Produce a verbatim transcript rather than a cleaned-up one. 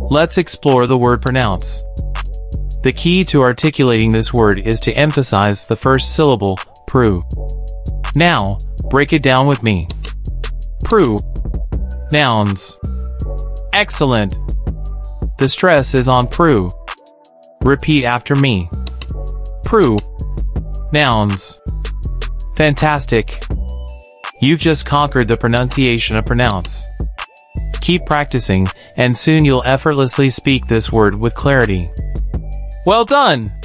Let's explore the word pronounce. The key to articulating this word is to emphasize the first syllable, pru. Now, break it down with me. Pru. Nouns. Excellent. The stress is on pru. Repeat after me. Pru. Nouns. Fantastic. You've just conquered the pronunciation of pronounce. Keep practicing, and soon you'll effortlessly speak this word with clarity. Well done!